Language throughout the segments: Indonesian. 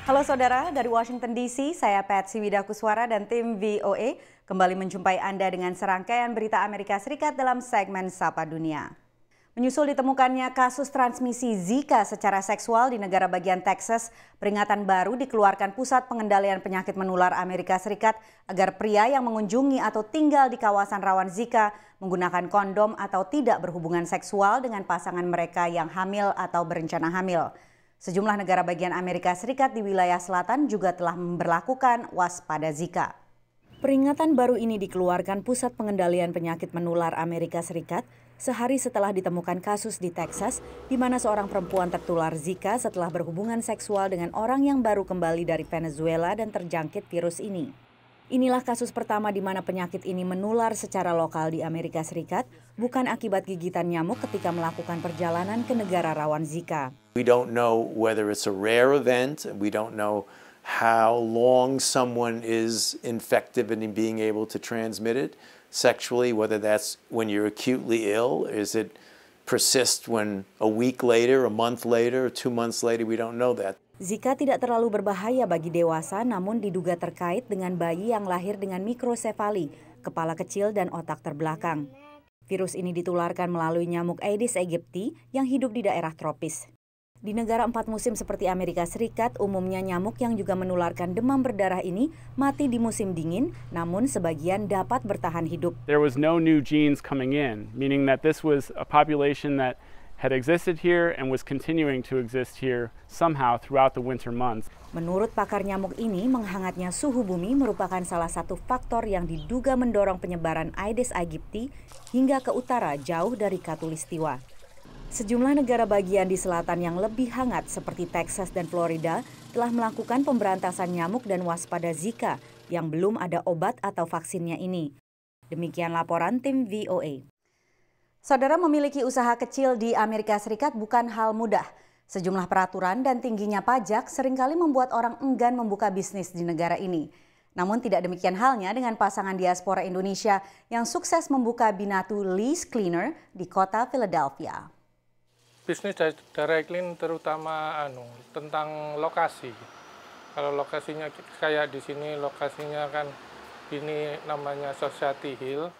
Halo saudara, dari Washington DC, saya Patsy Widakuswara dan tim VOA kembali menjumpai Anda dengan serangkaian berita Amerika Serikat dalam segmen Sapa Dunia. Menyusul ditemukannya kasus transmisi Zika secara seksual di negara bagian Texas, peringatan baru dikeluarkan Pusat Pengendalian Penyakit Menular Amerika Serikat agar pria yang mengunjungi atau tinggal di kawasan rawan Zika menggunakan kondom atau tidak berhubungan seksual dengan pasangan mereka yang hamil atau berencana hamil. Sejumlah negara bagian Amerika Serikat di wilayah selatan juga telah memberlakukan waspada Zika. Peringatan baru ini dikeluarkan Pusat Pengendalian Penyakit Menular Amerika Serikat sehari setelah ditemukan kasus di Texas di mana seorang perempuan tertular Zika setelah berhubungan seksual dengan orang yang baru kembali dari Venezuela dan terjangkit virus ini. Inilah kasus pertama di mana penyakit ini menular secara lokal di Amerika Serikat, bukan akibat gigitan nyamuk ketika melakukan perjalanan ke negara rawan Zika. We don't know whether it's a rare event. We don't know how long someone is infective and being able to transmit it sexually, whether that's when you're acutely ill. Is it persist when a week later, a month later, 2 months later? We don't know that. Zika tidak terlalu berbahaya bagi dewasa, namun diduga terkait dengan bayi yang lahir dengan mikrosefali, kepala kecil dan otak terbelakang. Virus ini ditularkan melalui nyamuk Aedes aegypti yang hidup di daerah tropis. Di negara 4 musim seperti Amerika Serikat, umumnya nyamuk yang juga menularkan demam berdarah ini mati di musim dingin, namun sebagian dapat bertahan hidup. There was no new genes coming in, meaning that this was a population that had existed here and was continuing to exist here somehow throughout the winter months. Menurut pakar nyamuk ini, menghangatnya suhu bumi merupakan salah satu faktor yang diduga mendorong penyebaran Aedes aegypti hingga ke utara jauh dari Khatulistiwa. Sejumlah negara bagian di selatan yang lebih hangat seperti Texas dan Florida telah melakukan pemberantasan nyamuk dan waspada Zika yang belum ada obat atau vaksinnya ini. Demikian laporan tim VOA. Saudara, memiliki usaha kecil di Amerika Serikat bukan hal mudah. Sejumlah peraturan dan tingginya pajak seringkali membuat orang enggan membuka bisnis di negara ini. Namun tidak demikian halnya dengan pasangan diaspora Indonesia yang sukses membuka Binatu Lease Cleaner di kota Philadelphia. Bisnis dry clean terutama tentang lokasi. Kalau lokasinya kayak di sini, lokasinya kan ini namanya Society Hill.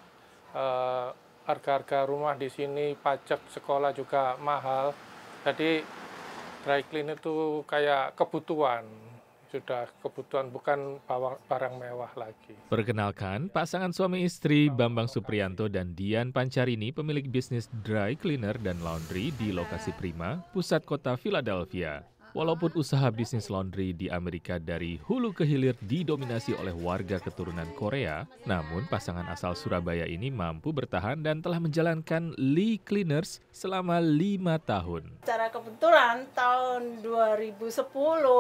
Harga-harga rumah di sini, pajak sekolah juga mahal. Jadi dry clean itu kayak kebutuhan. Sudah kebutuhan, bukan barang mewah lagi. Perkenalkan, pasangan suami istri Bambang Supriyanto dan Dian Pancarini pemilik bisnis dry cleaner dan laundry di lokasi Prima, pusat kota Philadelphia. Walaupun usaha bisnis laundry di Amerika dari hulu ke hilir didominasi oleh warga keturunan Korea, namun pasangan asal Surabaya ini mampu bertahan dan telah menjalankan Lee Cleaners selama 5 tahun. Secara kebetulan tahun 2010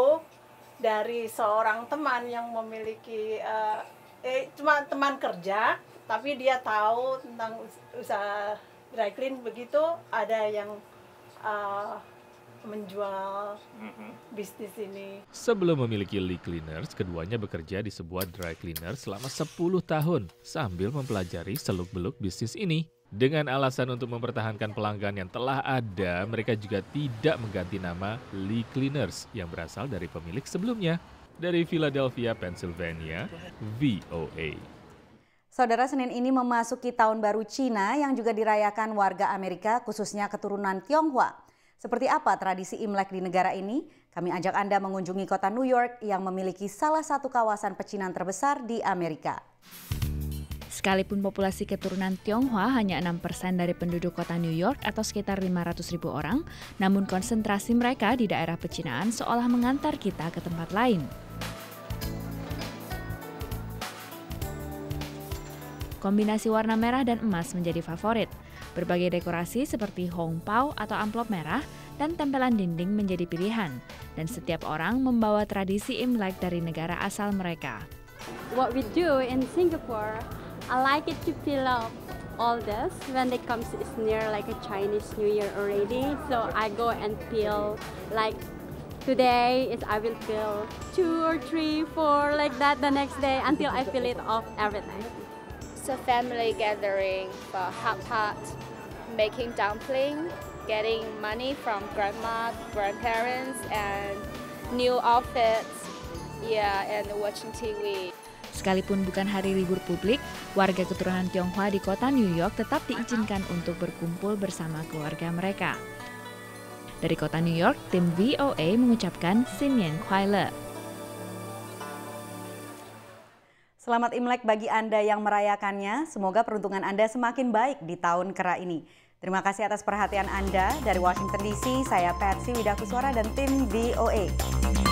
dari seorang teman yang memiliki cuma teman kerja, tapi dia tahu tentang usaha dry clean, begitu ada yang menjual bisnis ini. Sebelum memiliki Lee Cleaners, keduanya bekerja di sebuah dry cleaner selama 10 tahun sambil mempelajari seluk-beluk bisnis ini. Dengan alasan untuk mempertahankan pelanggan yang telah ada, mereka juga tidak mengganti nama Lee Cleaners yang berasal dari pemilik sebelumnya. Dari Philadelphia, Pennsylvania, VOA. Saudara, Senin ini memasuki Tahun Baru Cina yang juga dirayakan warga Amerika, khususnya keturunan Tionghoa. Seperti apa tradisi Imlek di negara ini? Kami ajak Anda mengunjungi kota New York yang memiliki salah satu kawasan pecinan terbesar di Amerika. Sekalipun populasi keturunan Tionghoa hanya 6% dari penduduk kota New York atau sekitar 500.000 orang, namun konsentrasi mereka di daerah pecinaan seolah mengantar kita ke tempat lain. Kombinasi warna merah dan emas menjadi favorit. Berbagai dekorasi seperti hongpao atau amplop merah dan tempelan dinding menjadi pilihan. Dan setiap orang membawa tradisi Imlek dari negara asal mereka. What we do in Singapore, I like it to peel off all this when it comes, it's near like a Chinese New Year already. So I go and peel like today is I will peel 2 or 3, 4 like that the next day until I peel it off everything. It's a family gathering for hot pot, making dumpling, getting money from grandma, grandparents, and new outfits, yeah, and watching TV. Sekalipun bukan hari libur publik, warga keturunan Tionghoa di kota New York tetap diizinkan untuk berkumpul bersama keluarga mereka. Dari kota New York, tim VOA mengucapkan Xin Nian Kuai Le. Selamat Imlek bagi Anda yang merayakannya. Semoga peruntungan Anda semakin baik di tahun kera ini. Terima kasih atas perhatian Anda. Dari Washington DC, saya Patsy Widakuswara dan tim VOA.